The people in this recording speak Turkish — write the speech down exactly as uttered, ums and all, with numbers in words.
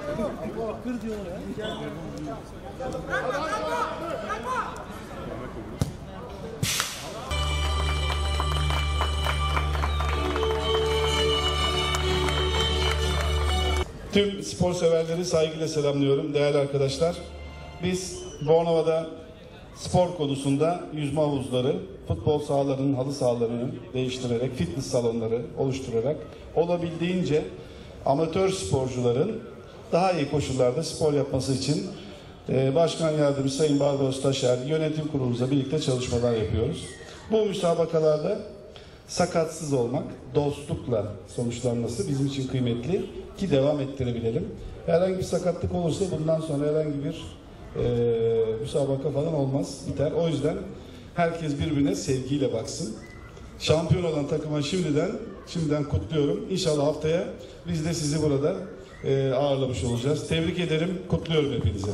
Kır diyor ya. Tüm spor severleri saygıyla selamlıyorum değerli arkadaşlar. Biz Bornova'da spor konusunda yüzme havuzları, futbol sahalarının halı sahalarını değiştirerek, fitness salonları oluşturarak olabildiğince amatör sporcuların daha iyi koşullarda spor yapması için Başkan Yardımcısı Sayın Barbaros Taşer yönetim kurulumuzla birlikte çalışmalar yapıyoruz. Bu müsabakalarda sakatsız olmak, dostlukla sonuçlanması bizim için kıymetli ki devam ettirebilelim. Herhangi bir sakatlık olursa bundan sonra herhangi bir e, müsabaka falan olmaz, biter. O yüzden herkes birbirine sevgiyle baksın. Şampiyon olan takıma şimdiden şimdiden kutluyorum. İnşallah haftaya biz de sizi burada e, ağırlamış olacağız. Tebrik ederim, kutluyorum hepinize.